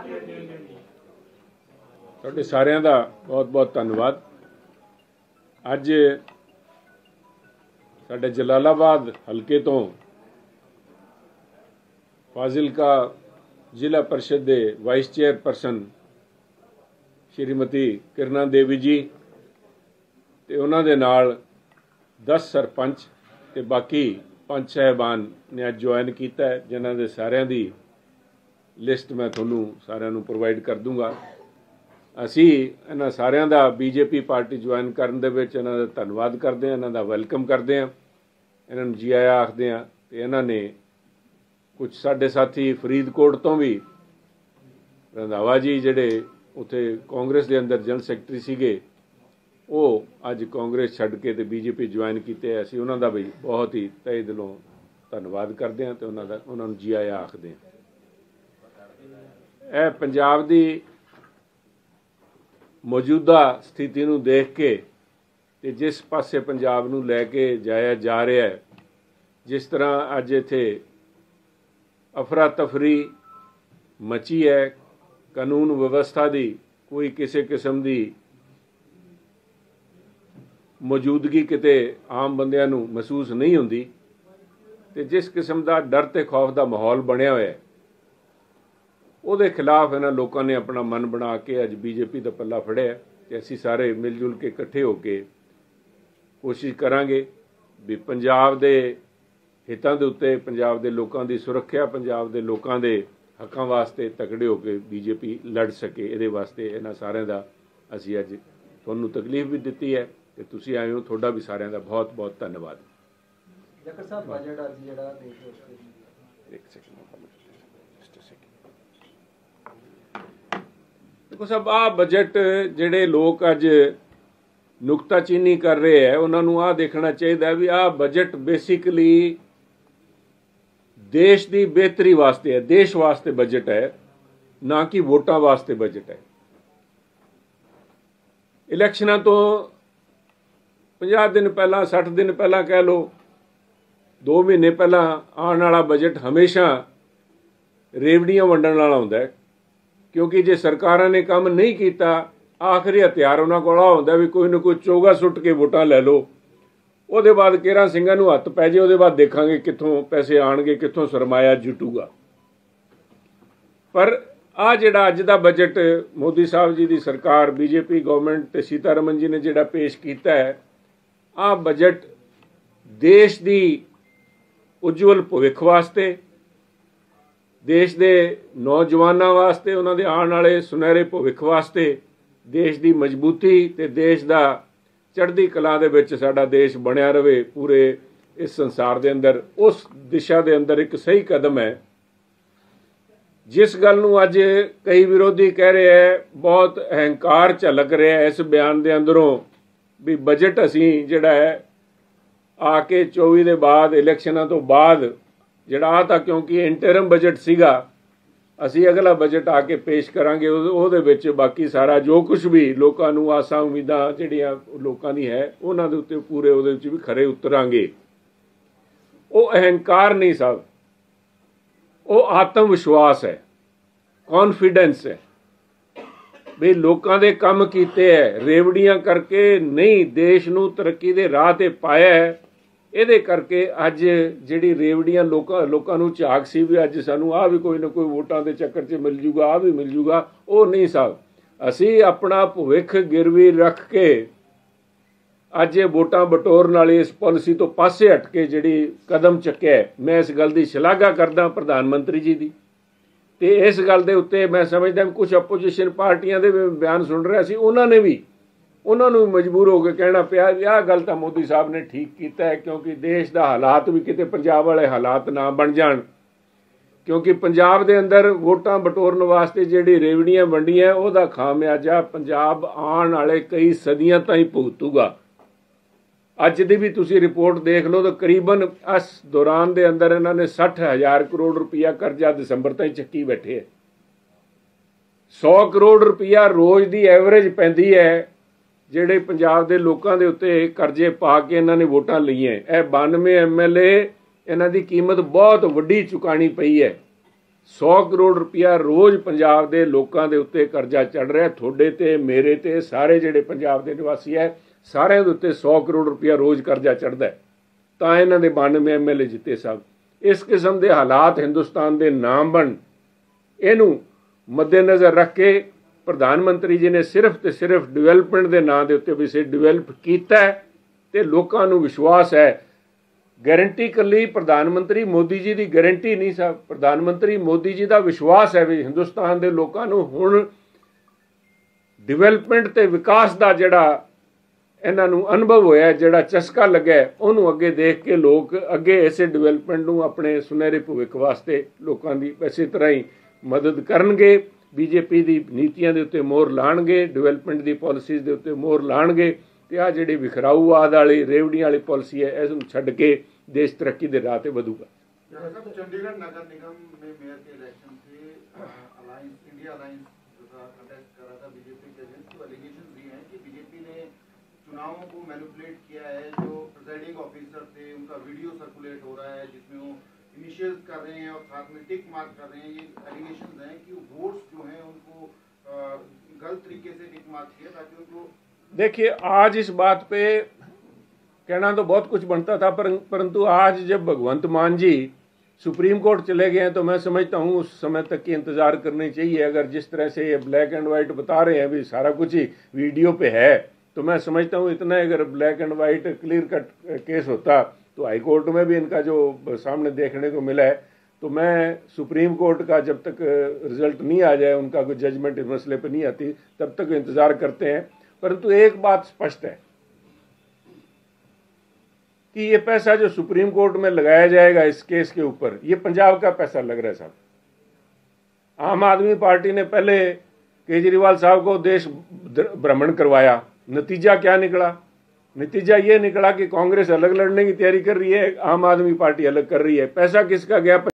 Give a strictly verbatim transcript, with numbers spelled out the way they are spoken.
ਤੁਹਾਡੇ ਸਾਰਿਆਂ ਦਾ ਬਹੁਤ ਬਹੁਤ ਧੰਨਵਾਦ। ਅੱਜ ਸਾਡੇ ਜਲਾਲਾਬਾਦ ਹਲਕੇ ਤੋਂ ਫਾਜ਼ਿਲਕਾ ਜ਼ਿਲ੍ਹਾ परिषद ਦੇ ਵਾਈਸ ਚੇਅਰਪਰਸਨ श्रीमती किरणा देवी जी ਤੇ ਉਹਨਾਂ ਦੇ ਨਾਲ दस सरपंच ਤੇ ਬਾਕੀ ਪੰਜ ਸਾਹਿਬਾਨ ਨੇ ਅੱਜ ਜੁਆਇਨ ਕੀਤਾ ਹੈ, ਜਿਨ੍ਹਾਂ ਦੇ ਸਾਰਿਆਂ ਦੀ ਲਿਸਟ ਮੈਂ ਤੁਹਾਨੂੰ ਸਾਰਿਆਂ ਨੂੰ ਪ੍ਰੋਵਾਈਡ ਕਰ ਦੂੰਗਾ। ਅਸੀਂ ਇਹਨਾਂ ਸਾਰਿਆਂ ਦਾ ਬੀਜੇਪੀ ਪਾਰਟੀ ਜੁਆਇਨ ਕਰਨ ਦੇ ਵਿੱਚ ਇਹਨਾਂ ਦਾ ਧੰਨਵਾਦ ਕਰਦੇ ਹਾਂ, ਇਹਨਾਂ ਦਾ ਵੈਲਕਮ ਕਰਦੇ ਹਾਂ, ਇਹਨਾਂ ਨੂੰ ਜੀ ਆਇਆਂ ਆਖਦੇ ਹਾਂ। ਤੇ ਇਹਨਾਂ ਨੇ ਕੁਝ ਸਾਡੇ ਸਾਥੀ ਫਰੀਦਕੋਟ ਤੋਂ ਵੀ ਰੰਧਾਵਾ ਜੀ ਜਿਹੜੇ ਉੱਥੇ ਕਾਂਗਰਸ ਦੇ ਅੰਦਰ ਜਨਰਲ ਸੈਕਟਰੀ ਸੀਗੇ, ਉਹ ਅੱਜ ਕਾਂਗਰਸ ਛੱਡ ਕੇ ਤੇ ਬੀਜੇਪੀ ਜੁਆਇਨ ਕੀਤੇ। ਅਸੀਂ ਉਹਨਾਂ ਦਾ ਵੀ ਬਹੁਤ ਹੀ ਤਹਿ ਦਿਲੋਂ ਧੰਨਵਾਦ ਕਰਦੇ ਹਾਂ ਤੇ ਉਹਨਾਂ ਦਾ ਉਹਨਾਂ ਨੂੰ ਜੀ ਆਇਆਂ ਆਖਦੇ ਹਾਂ। ਇਹ ਪੰਜਾਬ ਦੀ ਮੌਜੂਦਾ ਸਥਿਤੀ ਨੂੰ ਦੇਖ ਕੇ ਤੇ ਜਿਸ ਪਾਸੇ ਪੰਜਾਬ ਨੂੰ ਲੈ ਕੇ ਜਾਇਆ ਜਾ ਰਿਹਾ ਹੈ, ਜਿਸ ਤਰ੍ਹਾਂ ਅੱਜ ਇੱਥੇ ਅਫਰਾ ਤਫਰੀ ਮਚੀ ਹੈ, ਕਾਨੂੰਨ ਵਿਵਸਥਾ ਦੀ ਕੋਈ ਕਿਸੇ ਕਿਸਮ ਦੀ ਮੌਜੂਦਗੀ ਕਿਤੇ ਆਮ ਬੰਦਿਆਂ ਨੂੰ ਮਹਿਸੂਸ ਨਹੀਂ ਹੁੰਦੀ ਤੇ ਜਿਸ ਕਿਸਮ ਦਾ ਡਰ ਤੇ ਖੌਫ ਦਾ ਮਾਹੌਲ ਬਣਿਆ ਹੋਇਆ, ਉਹਦੇ ਖਿਲਾਫ ਇਹਨਾਂ ਲੋਕਾਂ ਨੇ ਆਪਣਾ ਮਨ ਬਣਾ ਕੇ ਅੱਜ ਬੀਜੇਪੀ ਦਾ ਪੱਲਾ ਫੜਿਆ ਤੇ ਅਸੀਂ ਸਾਰੇ ਮਿਲ ਜੁਲ ਕੇ ਇਕੱਠੇ ਹੋ ਕੇ ਕੋਸ਼ਿਸ਼ ਕਰਾਂਗੇ ਵੀ ਪੰਜਾਬ ਦੇ ਹਿੱਤਾਂ ਦੇ ਉੱਤੇ, ਪੰਜਾਬ ਦੇ ਲੋਕਾਂ ਦੀ ਸੁਰੱਖਿਆ, ਪੰਜਾਬ ਦੇ ਲੋਕਾਂ ਦੇ ਹੱਕਾਂ ਵਾਸਤੇ ਤਕੜੇ ਹੋ ਕੇ ਬੀਜੇਪੀ ਲੜ ਸਕੇ। ਇਹਦੇ ਵਾਸਤੇ ਇਹਨਾਂ ਸਾਰਿਆਂ ਦਾ ਅਸੀਂ ਅੱਜ ਤੁਹਾਨੂੰ ਤਕਲੀਫ ਵੀ ਦਿੱਤੀ ਹੈ ਤੇ ਤੁਸੀਂ ਆਏ ਹੋ, ਤੁਹਾਡਾ ਵੀ ਸਾਰਿਆਂ ਦਾ ਬਹੁਤ ਬਹੁਤ ਧੰਨਵਾਦ। ਜੱਕਰ ਸਾਹਿਬ, ਬਜਟ ਅੱਜ ਜਿਹੜਾ ਇੱਕ ਸੈਕਿੰਡ ਦੇਖੋ ਸਾਹਿਬ, ਆਹ ਬਜਟ ਜਿਹੜੇ ਲੋਕ ਅੱਜ ਨੁਕਤਾਚੀਨੀ ਕਰ ਰਹੇ ਹੈ, ਉਹਨਾਂ ਨੂੰ ਆਹ ਦੇਖਣਾ ਚਾਹੀਦਾ ਵੀ ਆਹ ਬਜਟ ਬੇਸਿਕਲੀ ਦੇਸ਼ ਦੀ ਬਿਹਤਰੀ ਵਾਸਤੇ ਹੈ, ਦੇਸ਼ ਵਾਸਤੇ ਬਜਟ ਹੈ, ਨਾ ਕਿ ਵੋਟਾਂ ਵਾਸਤੇ ਬਜਟ ਹੈ। ਇਲੈਕਸ਼ਨਾਂ ਤੋਂ ਪੰਜਾਹ ਦਿਨ ਪਹਿਲਾਂ, ਸੱਠ ਦਿਨ ਪਹਿਲਾਂ ਕਹਿ ਲਓ, ਦੋ ਮਹੀਨੇ ਪਹਿਲਾਂ ਆਉਣ ਵਾਲਾ ਬਜਟ ਹਮੇਸ਼ਾ ਰੇਵੜੀਆਂ ਵੰਡਣ ਵਾਲਾ ਹੁੰਦਾ ਹੈ, ਕਿਉਂਕਿ ਜੇ ਸਰਕਾਰਾਂ ਨੇ ਕੰਮ ਨਹੀਂ ਕੀਤਾ, ਆਖਰੀ ਹਥਿਆਰ ਉਹਨਾਂ ਕੋਲ ਆ ਹੁੰਦਾ ਵੀ ਕੋਈ ਨਾ ਕੋਈ ਚੋਗਾ ਸੁੱਟ ਕੇ ਵੋਟਾਂ ਲੈ ਲਓ, ਉਹਦੇ ਬਾਅਦ ਕੇਰਾਂ ਸਿੰਘਾਂ ਨੂੰ ਹੱਥ ਪੈ ਜੇ, ਉਹਦੇ ਬਾਅਦ ਦੇਖਾਂਗੇ ਕਿੱਥੋਂ ਪੈਸੇ ਆਣਗੇ, ਕਿੱਥੋਂ ਸਰਮਾਇਆ ਜੁਟੂਗਾ। ਪਰ ਆ ਜਿਹੜਾ ਅੱਜ ਦਾ ਬਜਟ ਮੋਦੀ ਸਾਹਿਬ ਜੀ ਦੀ ਸਰਕਾਰ, ਬੀਜੇਪੀ ਗਵਰਨਮੈਂਟ ਤੇ ਸੀਤਾਰਮਨ ਜੀ ਨੇ ਜਿਹੜਾ ਪੇਸ਼ ਕੀਤਾ ਹੈ, ਆਹ ਬਜਟ ਦੇਸ਼ ਦੀ ਉਜਵਲ ਭਵਿੱਖ ਵਾਸਤੇ, ਦੇਸ਼ ਦੇ ਨੌਜਵਾਨਾਂ ਵਾਸਤੇ, ਉਹਨਾਂ ਦੇ ਆਉਣ ਵਾਲੇ ਸੁਨਹਿਰੇ ਭਵਿੱਖ ਵਾਸਤੇ, ਦੇਸ਼ ਦੀ ਮਜ਼ਬੂਤੀ ਤੇ ਦੇਸ਼ ਦਾ ਚੜ੍ਹਦੀ ਕਲਾ ਦੇ ਵਿੱਚ ਸਾਡਾ ਦੇਸ਼ ਬਣਿਆ ਰਹੇ ਪੂਰੇ ਇਸ ਸੰਸਾਰ ਦੇ ਅੰਦਰ, ਉਸ ਦਿਸ਼ਾ ਦੇ ਅੰਦਰ ਇੱਕ ਸਹੀ ਕਦਮ ਹੈ। ਜਿਸ ਗੱਲ ਨੂੰ ਅੱਜ ਕਈ ਵਿਰੋਧੀ ਕਹਿ ਰਹੇ ਹੈ, ਬਹੁਤ ਅਹੰਕਾਰ ਝਲਕ ਰਿਹਾ ਇਸ ਬਿਆਨ ਦੇ ਅੰਦਰੋਂ ਵੀ ਬਜਟ ਅਸੀਂ ਜਿਹੜਾ ਹੈ ਆ ਕੇ ਚੌਵੀ ਦੇ ਬਾਅਦ, ਇਲੈਕਸ਼ਨਾਂ ਤੋਂ ਬਾਅਦ ਜਿਹੜਾ ਆ ਤਾਂ ਕਿਉਂਕਿ ਇੰਟਰਮ ਬਜਟ ਸੀਗਾ, ਅਸੀਂ ਅਗਲਾ ਬਜਟ ਆ ਕੇ ਪੇਸ਼ ਕਰਾਂਗੇ, ਉਹਦੇ ਵਿੱਚ ਬਾਕੀ ਸਾਰਾ ਜੋ ਕੁਝ ਵੀ ਲੋਕਾਂ ਨੂੰ ਆਸਾਂ ਉਮੀਦਾਂ ਜਿਹੜੀਆਂ ਲੋਕਾਂ ਦੀ ਹੈ, ਉਹਨਾਂ ਦੇ ਉੱਤੇ ਪੂਰੇ ਉਹਦੇ ਵਿੱਚ ਵੀ ਖਰੇ ਉਤਰਾਂਗੇ। ਉਹ ਅਹੰਕਾਰ ਨਹੀਂ ਸਾਹਿਬ, ਉਹ ਆਤਮ ਵਿਸ਼ਵਾਸ ਹੈ, ਕੌਨਫੀਡੈਂਸ ਹੈ ਵੀ ਲੋਕਾਂ ਦੇ ਕੰਮ ਕੀਤੇ ਹੈ, ਰੇਵੜੀਆਂ ਕਰਕੇ ਨਹੀਂ, ਦੇਸ਼ ਨੂੰ ਤਰੱਕੀ ਦੇ ਰਾਹ ਤੇ ਪਾਇਆ ਹੈ। ਇਹਦੇ ਕਰਕੇ ਅੱਜ ਜਿਹੜੀ ਰੇਵੜੀਆਂ ਲੋਕਾਂ ਲੋਕਾਂ ਨੂੰ ਝਾਕ ਸੀ ਵੀ ਅੱਜ ਸਾਨੂੰ ਆਹ ਵੀ ਕੋਈ ਨਾ ਕੋਈ ਵੋਟਾਂ ਦੇ ਚੱਕਰ 'ਚ ਮਿਲ ਜੂਗਾ, ਆਹ ਵੀ ਮਿਲ ਜੂਗਾ, ਉਹ ਨਹੀਂ ਸਾਹਿਬ। ਅਸੀਂ ਆਪਣਾ ਭਵਿੱਖ ਗਿਰਵੀ ਰੱਖ ਕੇ ਅੱਜ ਇਹ ਵੋਟਾਂ ਬਟੋਰਨ ਵਾਲੀ ਇਸ ਪਾਲਿਸੀ ਤੋਂ ਪਾਸੇ ਹਟ ਕੇ ਜਿਹੜੀ ਕਦਮ ਚੱਕਿਆ, ਮੈਂ ਇਸ ਗੱਲ ਦੀ ਸ਼ਲਾਘਾ ਕਰਦਾ ਪ੍ਰਧਾਨ ਮੰਤਰੀ ਜੀ ਦੀ। ਤੇ ਇਸ ਗੱਲ ਦੇ ਉੱਤੇ ਮੈਂ ਸਮਝਦਾ ਕੁਝ ਆਪੋਜੀਸ਼ਨ ਪਾਰਟੀਆਂ ਦੇ ਬਿਆਨ ਸੁਣ ਰਿਹਾ ਸੀ, ਉਹਨਾਂ ਨੇ ਵੀ ਉਹਨਾਂ ਨੂੰ ਮਜਬੂਰ ਹੋ ਕੇ ਕਹਿਣਾ ਪਿਆ ਵੀ ਆਹ ਗੱਲ ਤਾਂ ਮੋਦੀ ਸਾਹਿਬ ਨੇ ਠੀਕ ਕੀਤਾ ਹੈ, ਕਿਉਂਕਿ ਦੇਸ਼ ਦਾ ਹਾਲਾਤ ਵੀ ਕਿਤੇ ਪੰਜਾਬ ਵਾਲੇ ਹਾਲਾਤ ਨਾ ਬਣ ਜਾਣ, ਕਿਉਂਕਿ ਪੰਜਾਬ ਦੇ ਅੰਦਰ ਵੋਟਾਂ ਬਟੋਰਨ ਵਾਸਤੇ ਜਿਹੜੀ ਰੇਵੜੀਆਂ ਵੰਡੀਆਂ, ਉਹਦਾ ਖਾਮਿਆਜਾ ਪੰਜਾਬ ਆਉਣ ਵਾਲੇ ਕਈ ਸਦੀਆਂ ਤਾਈਂ ਭੁਗਤੂਗਾ। ਅੱਜ ਦੀ ਵੀ ਤੁਸੀਂ ਰਿਪੋਰਟ ਦੇਖ ਲਓ ਤਾਂ ਕਰੀਬਨ ਇਸ ਦੌਰਾਨ ਦੇ ਅੰਦਰ ਇਹਨਾਂ ਨੇ ਸੱਠ ਹਜ਼ਾਰ ਕਰੋੜ ਰੁਪਇਆ ਕਰਜ਼ਾ ਦਸੰਬਰ ਤਾਈਂ ਚੱਕੀ ਬੈਠੇ ਹੈ। ਸੌ ਕਰੋੜ ਰੁਪਇਆ ਰੋਜ਼ ਦੀ ਐਵਰੇਜ ਪੈਂਦੀ ਹੈ ਜਿਹੜੇ ਪੰਜਾਬ ਦੇ ਲੋਕਾਂ ਦੇ ਉੱਤੇ ਕਰਜ਼ੇ ਪਾ ਕੇ ਇਹਨਾਂ ਨੇ ਵੋਟਾਂ ਲਈਆਂ। ਇਹ ਬਾਨਵੇਂ ਐਮ ਐਲ ਏ, ਇਹਨਾਂ ਦੀ ਕੀਮਤ ਬਹੁਤ ਵੱਡੀ ਚੁਕਾਣੀ ਪਈ ਹੈ। सौ करोड़ रुपया रोज़ पंजाब के लोगों के उत्ते करजा चढ़ रहा, थोड़े ते मेरे ते सारे जिहड़े पंजाब के निवासी है सारिਆਂ ਦੇ उत्ते सौ करोड़ रुपया रोज़ करजा चढ़ता है, ਤਾਂ ਇਹਨਾਂ ਦੇ बानवे एम एल ए जिते साहब। इस किस्म के हालात हिंदुस्तान के नाम बन, इनू मद्देनज़र रख के प्रधानमंत्री जी ने सिर्फ तो सिर्फ डिवेलपमेंट के नाम के उत्ते विषय डिवेलप किया है, तो लोगों को विश्वास है। गारंटी कली प्रधानमंत्री मोदी जी की गारंटी नहीं साहब, प्रधानमंत्री मोदी जी का विश्वास है भी हिंदुस्तान के लोगों को हुण डिवेलपमेंट ते विकास का जिहड़ा इन्हां नूं अनुभव होया, जिहड़ा चस्का लग्या, उहनूं अगे देख के लोग अगे इसे डिवेलपमेंट नूं अपने सुनहरे भविख वास्ते लोगों की इसे तरह ही मदद करनगे। बीजेपी की नीतियों के उत्ते मोहर लाणगे, डिवेलपमेंट की पॉलिसीज़ के उत्ते मोहर लाणगे, तो आ जिहड़ी विखराऊवाद वाली रेवड़ियां वाली पॉलिसी है इसनूं छड्ड के देश तरक्की के राह ते वधूगा। चंडीगढ़ नगर निगम में मेयर के इलेक्शन से अलायंस इंडिया अलायंस कंटेस्ट कर रहा था बीजेपी के अगेंस्ट, तो एलिगेशन भी हैं कि बीजेपी ने चुनावों को मैनिपुलेट किया है। जो प्रिजाइडिंग ऑफिसर थे उनका वीडियो सर्कुलेट हो रहा है जिसमें वो इनिशियल्स कर रहे हैं और साथ में टिक मार्क कर रहे हैं। ये एलिगेशन हैं कि वोट्स जो हैं उनको गलत तरीके से टिक मार्क किया ताकि उनको। देखिए, आज इस बात पे कहना तो बहुत कुछ बनता था, पर, परंतु आज जब भगवंत मान जी सुप्रीम कोर्ट चले गए हैं तो मैं समझता हूँ उस समय तक की इंतज़ार करनी चाहिए। अगर जिस तरह से ये ब्लैक एंड वाइट बता रहे हैं भी सारा कुछ ही वीडियो पे है, तो मैं समझता हूँ इतना अगर black and white clear cut case होता तो हाई कोर्ट में भी इनका जो सामने देखने को मिला है, तो मैं सुप्रीम कोर्ट का जब तक रिजल्ट नहीं आ जाए, उनका कोई जजमेंट इस मसले पर नहीं आती, तब तक इंतज़ार करते हैं। परंतु एक बात स्पष्ट है कि ये पैसा जो सुप्रीम कोर्ट में लगाया जाएगा इस केस के ऊपर, ये पंजाब का पैसा लग रहा है साहब। आम आदमी पार्टी ने पहले केजरीवाल साहब को देश भ्रमण करवाया, नतीजा क्या निकला? नतीजा ये निकला कि कांग्रेस अलग लड़ने की तैयारी कर रही है, आम आदमी पार्टी अलग कर रही है। पैसा किसका गया?